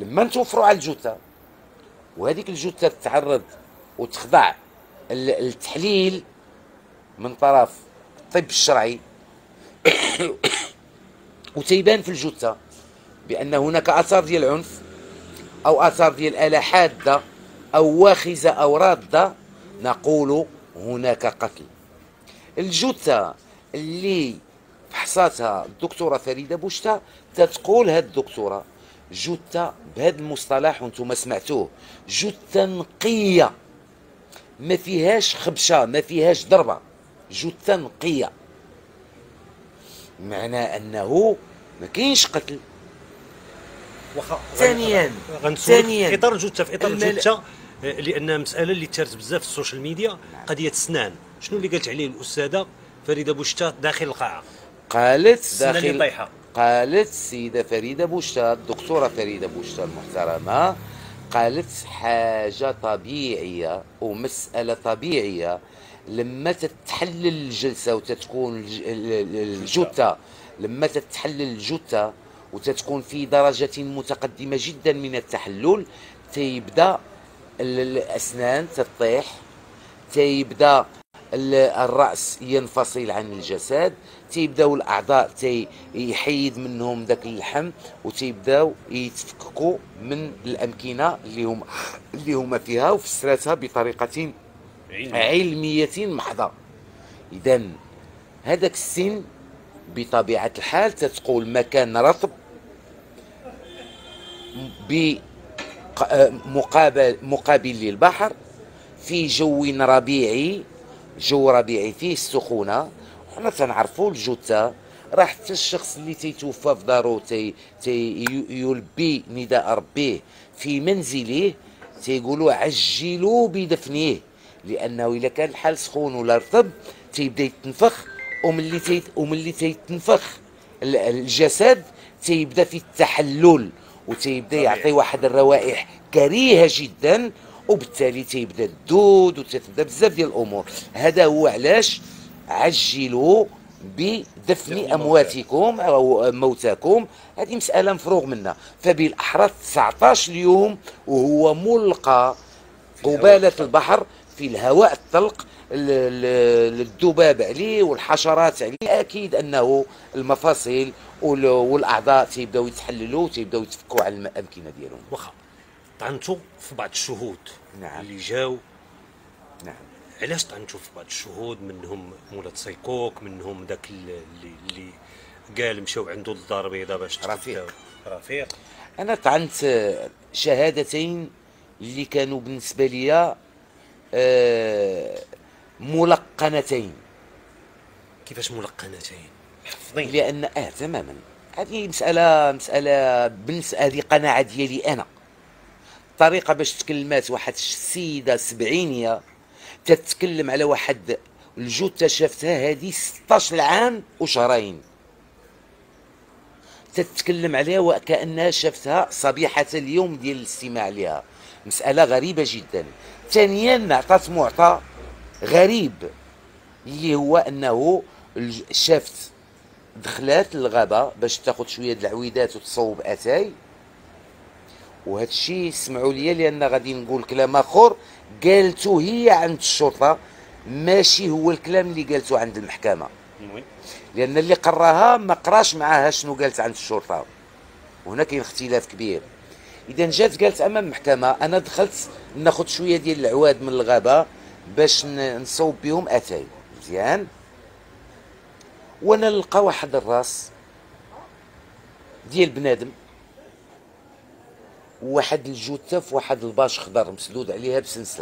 لما نتوفروا على الجثه وهذيك الجثه تتعرض وتخضع التحليل من طرف الطب الشرعي وتيبان في الجثه بان هناك اثار ديال العنف او اثار ديال اله حاده او واخزه او راده، نقول هناك قتل. الجثه اللي فحصاتها الدكتوره فريده بوشتا تتقول هاد الدكتوره جثه بهذا المصطلح وانتم سمعتوه، جثه نقيه ما فيهاش خبشه ما فيهاش ضربه، جثه نقيه، معنى انه ما كاينش قتل. واخا ثانيا في اطار الجثه لان مساله اللي تشارت بزاف في السوشيال ميديا، قضيه السنان، شنو اللي قالت عليه الاستاذه فريده بوشتا داخل القاعه؟ قالت السيده فريده بوشتا، الدكتوره فريده بوشتا المحترمه، قالت حاجه طبيعيه ومساله طبيعيه لما تتحلل الجلسه وتتكون الجثه، لما تتحلل الجثه وتتكون في درجه متقدمه جدا من التحلل، تيبدا الاسنان تطيح، تيبدا الراس ينفصل عن الجسد، تيبداو الاعضاء يحيد منهم ذاك اللحم وتيبداو يتفككوا من الامكنه اللي هما فيها وفسرتها بطريقه علميه محضه. اذا هذاك السن بطبيعه الحال تتقول مكان رطب مقابل للبحر في جو ربيعي، جو ربيعي فيه السخونه. حنا تنعرفوا الجثه راه حتى الشخص اللي تيتوفى في دارو يلبي نداء ربيه في منزله تيقولوا عجلوا بدفنه، لانه اذا كان الحال سخون ولا رطب تيبدا يتنفخ، وملي تيتنفخ الجسد تيبدا في التحلل وتيبدا يعطي واحد الروائح كريهه جدا، وبالتالي تيبدا الدود وتتبدا بزاف ديال الامور. هذا هو علاش عجلوا بدفن امواتكم او موتاكم، هذه مساله مفروغ منها. فبالاحرى 19 يوم وهو ملقى قباله البحر في الهواء الطلق، الذباب عليه والحشرات عليه، اكيد انه المفاصل والاعضاء تيبداو يتحللوا وتيبداو يتفكوا على الامكنه ديالهم. واخا طعنتوا في بعض الشهود نعم. اللي جاو، نعم، علاش طعنتوا في بعض الشهود؟ منهم مولات سيكوك، منهم ذاك اللي قال مشاو عنده للدار البيضاء باش رفيق. انا طعنت شهادتين اللي كانوا بالنسبه لي ملقنتين. كيفاش ملقنتين؟ حفظين؟ لان تماما هذه مساله هذه قناعه ديالي انا. طريقه باش تكلمات واحد السيده سبعينيه تتكلم على واحد الجثه شافتها هذه 16 عام وشهرين، تتكلم عليها وكانها شافتها صبيحه اليوم ديال الاستماع لها، مساله غريبه جدا. ثانيا عطات معطى غريب اللي هو انه شافت دخلات للغابه باش تاخذ شويه د العويدات وتصوب اتاي، وهذا الشيء سمعوا لي لان غادي نقول كلام اخر قالته هي عند الشرطه، ماشي هو الكلام اللي قالته عند المحكمه، لان اللي قراها ما قراش معاها شنو قالت عند الشرطه، وهنا كاين اختلاف كبير. اذا جات قالت امام المحكمه انا دخلت ناخذ شويه ديال العواد من الغابه باش نصوب بهم اتاي، مزيان، وانا نلقى واحد الراس ديال بنادم وواحد الجثه في واحد الباش خضر مسدود عليها بسنسله،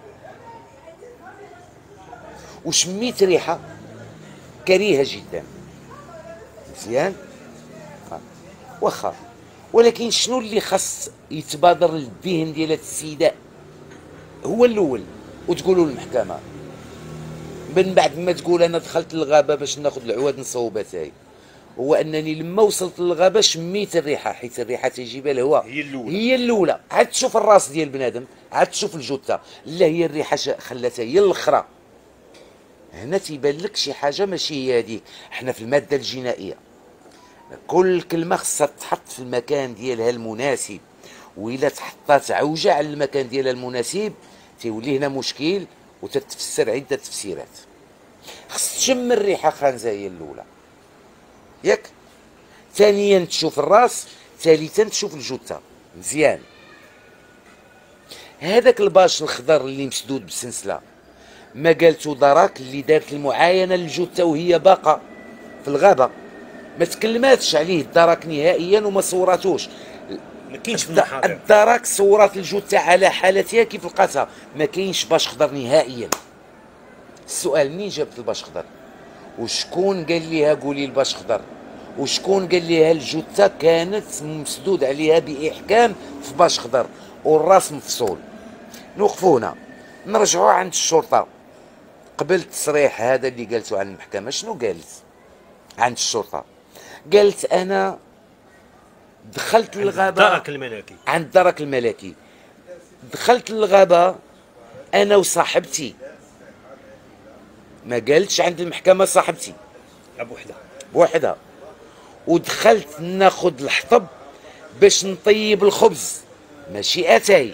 وشميت ريحه كريهه جدا، مزيان، واخا، ولكن شنو اللي خاص يتبادر للذهن ديال هاد السيده هو الاول وتقولوا للمحكمه من بعد ما تقول انا دخلت للغابه باش ناخذ العواد نصوب اتاي، هو انني لما وصلت للغابه شميت الريحه، حيت الريحه تيجيبها الهواء، هي الاولى عاد تشوف الراس ديال بنادم، عاد تشوف الجثه، لا هي الريحه خلاتها هي الاخرى. هنا تيبان لك شي حاجه ماشي هي هذيك. حنا في الماده الجنائيه كل كلمه خصها تتحط في المكان ديالها المناسب، وإلا تحطات عوجه على المكان ديالها المناسب تيولي هنا مشكل وتتفسر عده تفسيرات. خص تشم الريحه خانزه هي الاولى ياك، ثانيا تشوف الراس، ثالثا تشوف الجثه مزيان. هذاك الباش الخضر اللي مسدود بسلسله ما قالتو دراك اللي دارت المعاينه للجثه وهي باقه في الغابه، ما تكلماتش عليه الدرك نهائيا وما صوراتوش. ما كاينش في المحاضر الدرك صورات الجثه على حالتها كيف لقاتها، ما كاينش باش خضر نهائيا. السؤال منين جابت الباش خضر؟ وشكون قال ليها قولي الباش خضر؟ وشكون قال ليها الجثه كانت مسدود عليها باحكام في باش خضر والراس مفصول؟ نوقفوا هنا نرجعوا عند الشرطه. قبل التصريح هذا اللي قالته عن المحكمه شنو قالت عند الشرطه؟ قالت انا دخلت للغابه الدرك الملكي، عند الدرك الملكي، دخلت للغابه انا وصاحبتي، ما قالتش عند المحكمه صاحبتي بوحدها، ودخلت ناخذ الحطب باش نطيب الخبز ماشي اتاي.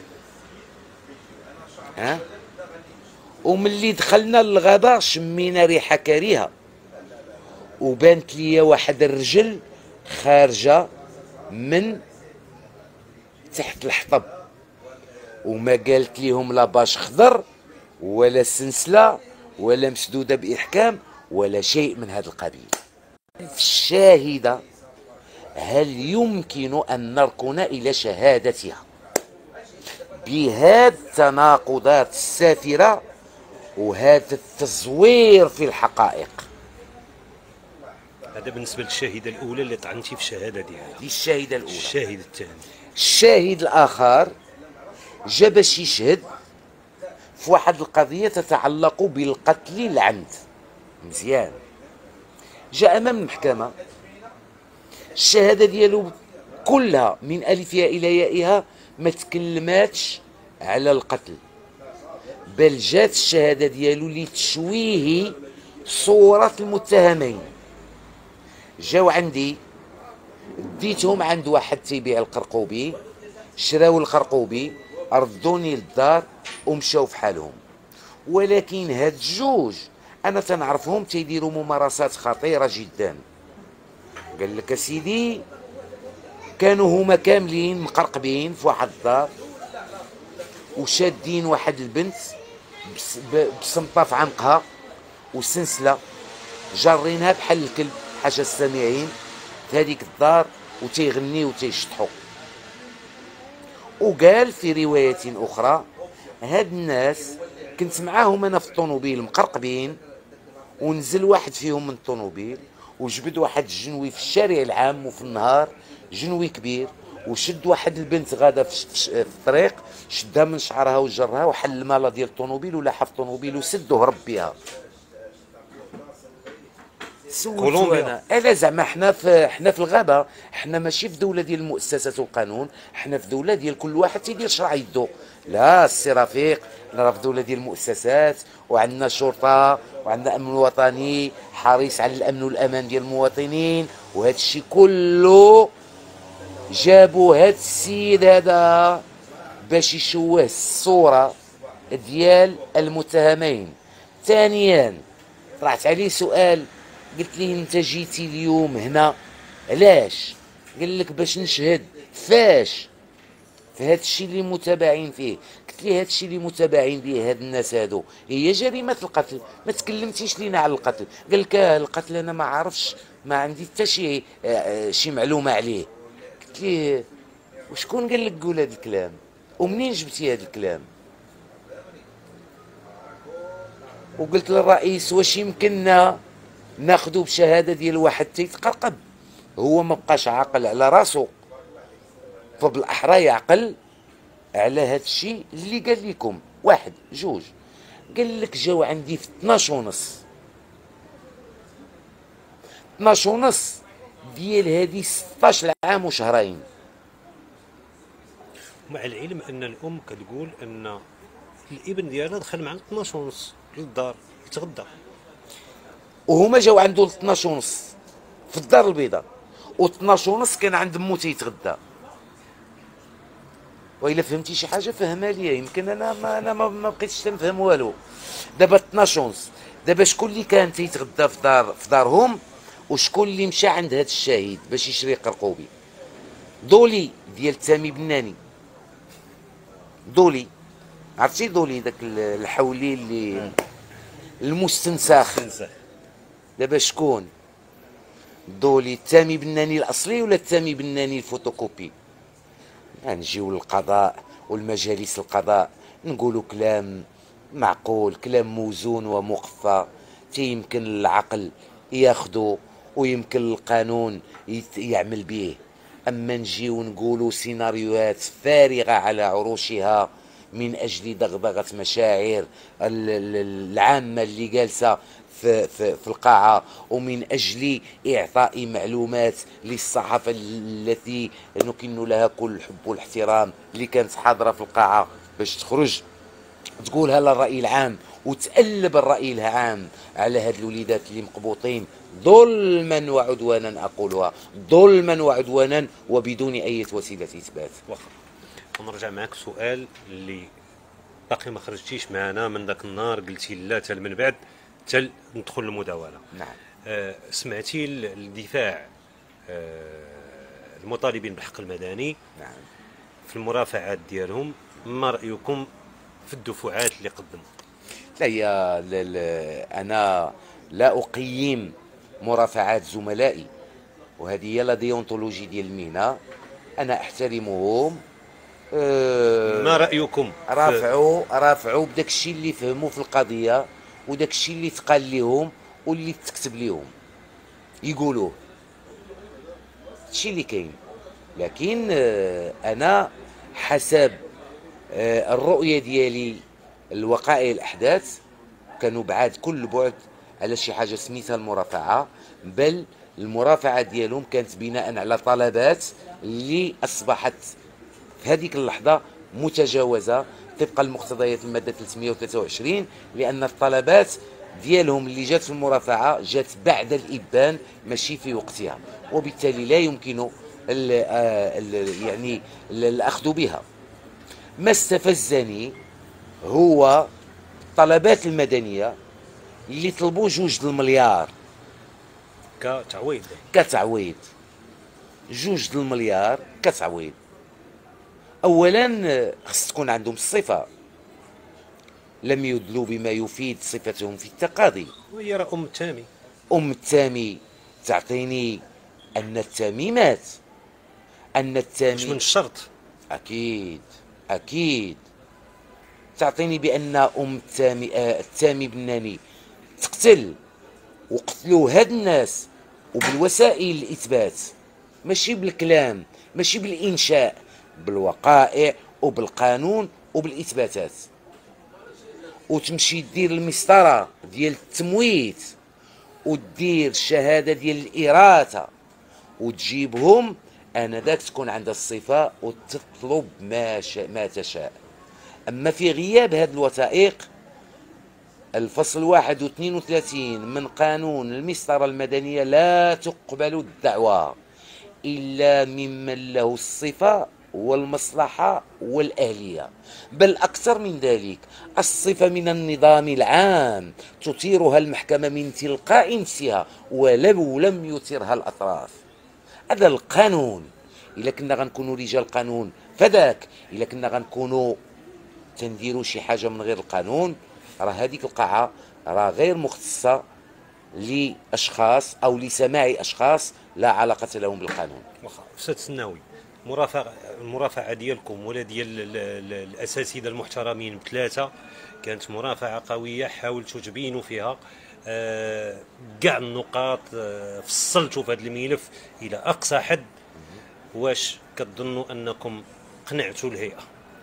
ها، وملي دخلنا للغابه شمينا ريحه كريهه وبانت لي واحد الرجل خارجه من تحت الحطب، وما قالت ليهم لا باش خضر ولا سلسله ولا مسدوده باحكام ولا شيء من هذا القبيل. الشاهده هل يمكن ان نركن الى شهادتها بهذه التناقضات السافره وهذا التزوير في الحقائق؟ هذا بالنسبه للشاهده الاولى اللي طعنتي في الشهاده ديالها. للشاهده الاولى. الشاهد الثاني، الشاهد الاخر جا باش يشهد في واحد القضيه تتعلق بالقتل العمد. مزيان، جاء امام المحكمه، الشهاده ديالو كلها من الفها الى يائها ما تكلماتش على القتل، بل جات الشهاده ديالو لتشويه صوره المتهمين. جاو عندي ديتهم عند واحد تيبيع القرقوبي، شراو القرقوبي ردوني للدار ومشاو في حالهم. ولكن هاد الجوج انا تنعرفهم تيديروا ممارسات خطيره جدا. قال لك اسيدي كانوا هما كاملين مقرقبين في واحد الدار وشادين واحد البنت بسمطه في عنقها وسنسله جارينها بحال الكلب حاشا السامعين في هذيك الدار وتيغنيو وتيشطحوا. وقال في روايه اخرى هاد الناس كنت معاهم انا في الطوموبيل مقرقبين، ونزل واحد فيهم من الطوموبيل وجبد واحد الجنوي في الشارع العام وفي النهار، جنوي كبير، وشد واحد البنت غاده في الطريق، شدها من شعرها وجرها وحل الماله ديال الطوموبيل ولاحها في الطوموبيل وسد وهرب بها. كولومبيا. انا زعما حنا في الغابه، حنا ماشي في دوله ديال المؤسسات والقانون، حنا في دوله ديال كل واحد تيدير شرع يدو. لا السي رفيق، حنا في دوله ديال المؤسسات وعندنا شرطه وعندنا امن وطني حريص على الامن والامان ديال المواطنين، وهذا الشيء كله جابوا هذا السيد هذا باش يشوه الصوره ديال المتهمين. ثانيا طرحت عليه سؤال، قلت ليه انت جيتي اليوم هنا علاش؟ قال لك باش نشهد. فاش؟ في هذا الشيء اللي متابعين فيه. قلت ليه هذا الشيء اللي متابعين به هاد الناس هادو هي جريمه القتل، ما تكلمتيش لينا على القتل. قال لك القتل انا ما عرفش، ما عندي حتى شي معلومه عليه. قلت ليه وشكون قال لك قول هذا الكلام؟ ومنين جبتي هذا الكلام؟ وقلت للرئيس واش يمكننا ناخذوا بشهاده ديال واحد تيتقرقب، هو ما بقاش عاقل على راسو، فبالاحرى يعقل على هذا الشيء اللي قال لكم. واحد جوج قال لك جاو عندي في 12 ونص، 12 ونص ديال هذه 16 عام وشهرين. مع العلم ان الام كتقول ان الابن ديالها دخل معنا 12 ونص للدار يتغدى، وهما جاو عنده 12 ونص في الدار البيضاء، و 12 ونص كان عند مو تيتغدى. والا فهمتي شي حاجه فهمها ليا، يمكن انا ما بقيتش تنفهم والو. دابا تناشونس، دابا شكون اللي كان تيتغدى في دارهم، وشكون اللي مشى عند هذا الشهيد باش يشري قرقوبي؟ دولي ديال تامي بناني، دولي، عرفتي دولي داك الحولي اللي المستنسخ. دابا شكون دولي؟ التامي بناني الاصلي ولا التامي بناني الفوتوكوبي؟ نجيو للقضاء والمجالس القضاء نقولوا كلام معقول، كلام موزون ومقفى، يمكن العقل ياخذو ويمكن القانون يعمل به. اما نجيو نقولوا سيناريوهات فارغه على عروشها من اجل دغدغه مشاعر العامه اللي جالسه في القاعة، ومن أجل إعطاء معلومات للصحافة التي نكن لها كل الحب والاحترام، اللي كانت حاضرة في القاعة باش تخرج تقولها للرأي العام وتقلب الرأي العام على هاد الوليدات اللي مقبوطين ظلما وعدوانا، أقولها ظلما وعدوانا وبدون أي وسيلة إثبات. ونرجع معك سؤال اللي باقي ما خرجتيش معنا من ذاك النهار، قلتي لا حتى من بعد حتى ندخل المداولة. نعم. سمعتي الدفاع المطالبين بالحق المدني. نعم. في المرافعات ديالهم، ما رأيكم في الدفعات اللي قدموا؟ لا أنا لا أقيم مرافعات زملائي، وهذه هي لا ديونتولوجي ديال المهنة، أنا أحترمهم. ما رأيكم؟ رافعوا بداك الشيء اللي فهموا في القضية وداك الشيء اللي تقال لهم واللي تكتب لهم يقولوه، الشيء اللي كاين. لكن انا حسب الرؤيه ديالي الوقائع الاحداث كانوا بعاد كل بعد على شي حاجه سميتها المرافعه، بل المرافعه ديالهم كانت بناء على طلبات اللي اصبحت في هذيك اللحظه متجاوزه طبقا لمقتضيات الماده 323، لان الطلبات ديالهم اللي جات في المرافعه جات بعد الابان ماشي في وقتها، وبالتالي لا يمكن يعني الاخذ بها. ما استفزني هو الطلبات المدنيه اللي طلبوا 2 المليار كتعويض 2 المليار كتعويض. اولا خص تكون عندهم الصفه، لم يدلوا بما يفيد صفتهم في التقاضي. وهي راه ام التامي تعطيني ان التامي مات، ان التامي مش من الشرط. اكيد تعطيني بان التامي بناني تقتل، وقتلوا هاد الناس وبالوسائل الاثبات، ماشي بالكلام، ماشي بالانشاء، بالوقائع وبالقانون وبالاثباتات. وتمشي دير المسطره ديال التمويت ودير الشهاده ديال الاراثه وتجيبهم، انذاك تكون عندها الصفه وتطلب ما تشاء. اما في غياب هذه الوثائق، الفصل 31 من قانون المسطره المدنيه لا تقبل الدعوى الا ممن له الصفه والمصلحة والأهلية، بل أكثر من ذلك، الصفة من النظام العام تثيرها المحكمة من تلقاء نفسها ولو لم يثرها الأطراف. هذا القانون. إلا كنا غنكونوا رجال قانون فذاك، إلا كنا غنكونوا تنديروا شي حاجة من غير القانون، راه هذيك القاعة راه غير مختصة لأشخاص أو لسماع أشخاص لا علاقة لهم بالقانون. أستاذ سناوي، المرافعة ديالكم ولا ديال الأساتذة المحترمين بثلاثة كانت مرافعة قوية، حاولتوا تبينوا فيها كاع النقاط، فصلتوا في هذا الملف إلى أقصى حد. واش كتظنوا أنكم قنعتوا الهيئة؟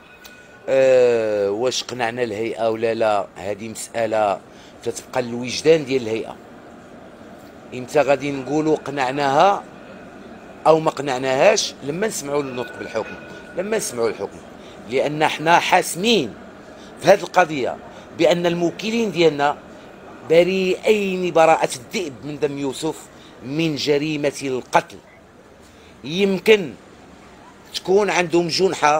واش قنعنا الهيئة ولا لا، هذه مسألة تتبقى الوجدان ديال الهيئة. امتى غادي نقولوا قنعناها او ما قنعناهاش؟ لما نسمعوا النطق بالحكم، لما نسمعوا الحكم، لان احنا حاسمين في هذه القضيه بان الموكلين ديالنا بريئين براءه الذئب من دم يوسف من جريمه القتل. يمكن تكون عندهم جنحه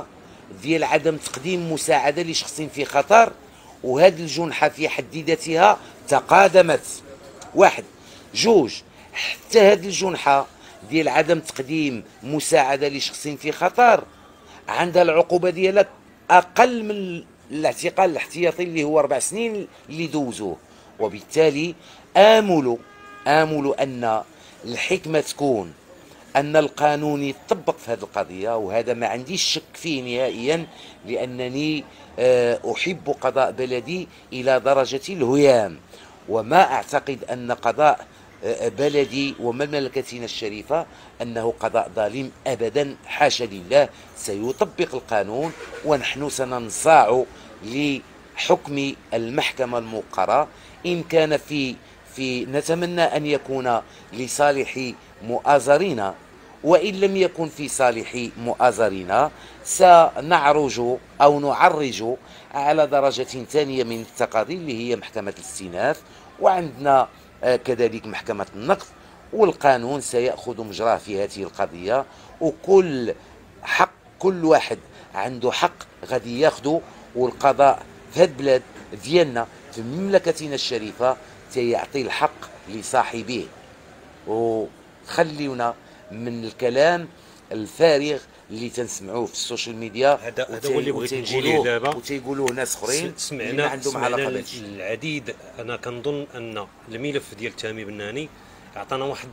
ديال عدم تقديم مساعده لشخص في خطر، وهذه الجنحه في حد ذاتها تقادمت. واحد. جوج، حتى هذه الجنحه ديال عدم تقديم مساعده لشخص في خطر عندها العقوبه ديالها اقل من الاعتقال الاحتياطي اللي هو 4 سنين اللي دوزوه. وبالتالي امل ان الحكمه تكون ان القانون يطبق في هذه القضيه، وهذا ما عنديش شك فيه نهائيا، لانني احب قضاء بلدي الى درجه الهيام، وما اعتقد ان قضاء بلدي ومملكتنا الشريفة أنه قضاء ظالم أبدا، حاشا لله. سيطبق القانون، ونحن سننصاع لحكم المحكمة الموقرة. إن كان نتمنى أن يكون لصالح مؤازرين، وإن لم يكن في صالح مؤازرين سنعرج أو نعرج على درجة ثانية من التقاضي اللي هي محكمة الاستئناف، وعندنا كذلك محكمة النقض، والقانون سيأخذ مجراه في هذه القضية. وكل واحد عنده حق غادي ياخذه، والقضاء في هذه البلاد ديالنا في مملكتنا الشريفة سيعطي الحق لصاحبه. وخليونا من الكلام الفارغ اللي تنسمعوه في السوشيال ميديا. هذا هو اللي بغيت نجي ليه دابا، وتيقولوه ناس اخرين اللي ما عندهم علاقه بهذا العديد. انا كنظن ان الملف ديال تامي بناني عطانا واحد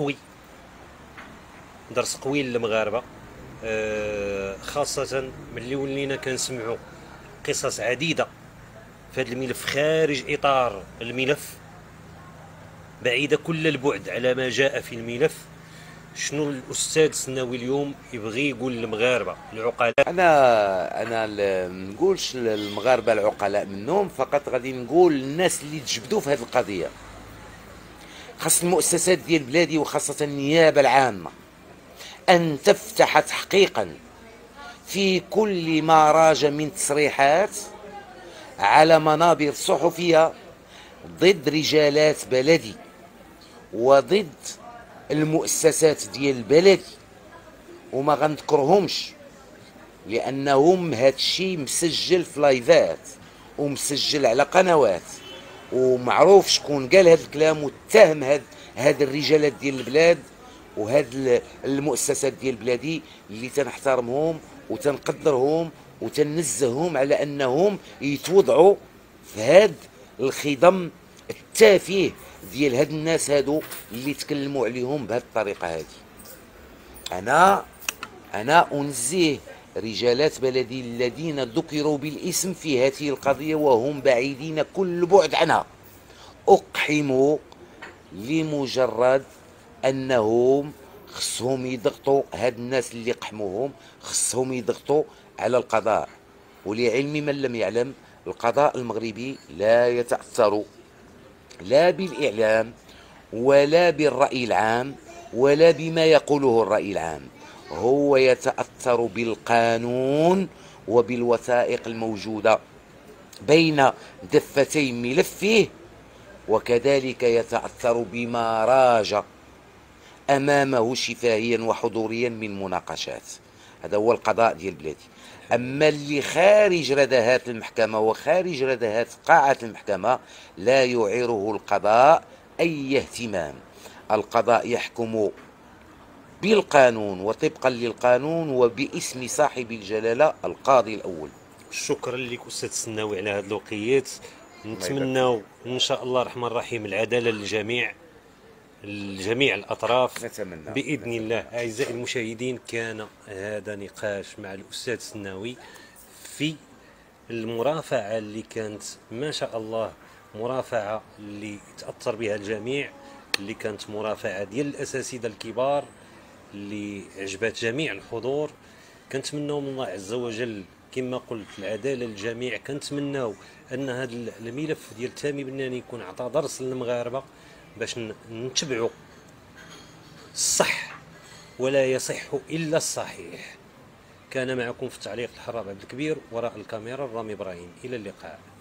درس قوي للمغاربه، خاصه ملي ولينا كنسمعوا قصص عديده في هذا الملف خارج اطار الملف، بعيده كل البعد على ما جاء في الملف. شنو الاستاذ السناوي اليوم يبغي يقول للمغاربه العقلاء؟ انا ما نقولش المغاربه العقلاء منهم، فقط غادي نقول الناس اللي تجبدوا في هذه القضيه. خاص المؤسسات ديال بلادي وخاصه النيابه العامه ان تفتح تحقيقا في كل ما راج من تصريحات على منابر صحفيه ضد رجالات بلدي وضد المؤسسات ديال البلد، وما غنذكرهمش لانهم هادشي مسجل في لايفات ومسجل على قنوات، ومعروف شكون قال هذا الكلام واتهم هاد الرجالات ديال البلاد وهاد المؤسسات ديال بلادي اللي تنحترمهم وتنقدرهم وتنزههم على انهم يتوضعوا في هاد الخضم التافه ديال هاد الناس هادو اللي تكلموا عليهم بهذه الطريقه هذه. انا انزه رجالات بلدي الذين ذكروا بالاسم في هذه القضيه وهم بعيدين كل بعد عنها، اقحموا لمجرد انهم خصهم يضغطوا هاد الناس اللي قحموهم، خصهم يضغطوا على القضاء. ولعلم من لم يعلم، القضاء المغربي لا يتأثر لا بالإعلام ولا بالرأي العام ولا بما يقوله الرأي العام، هو يتأثر بالقانون وبالوثائق الموجودة بين دفتي ملفه، وكذلك يتأثر بما راج أمامه شفاهيا وحضوريا من مناقشات. هذا هو القضاء ديال بلادي. أما اللي خارج ردهات المحكمة وخارج ردهات قاعة المحكمة لا يعيره القضاء أي اهتمام. القضاء يحكم بالقانون وطبقا للقانون وباسم صاحب الجلالة القاضي الأول. شكرا لك أستاذ السناوي على هذه الوقيات. نتمنى إن شاء الله الرحمن الرحيم العدالة للجميع، لجميع الأطراف نتمنى بإذن الله. أعزائي المشاهدين، كان هذا نقاش مع الأستاذ السناوي في المرافعة اللي كانت ما شاء الله مرافعة اللي تأثر بها الجميع، اللي كانت مرافعة ديال الأساتذة الكبار اللي عجبت جميع الحضور. كنتمناو من الله عز وجل كما قلت العدالة للجميع. كنتمناو أن هذا الملف ديال تامي بناني يكون عطى درس للمغاربة باش نتبعوا الصح ولا يصح إلا الصحيح. كان معكم في التعليق الحراب عبد الكبير، وراء الكاميرا الرامي إبراهيم. إلى اللقاء.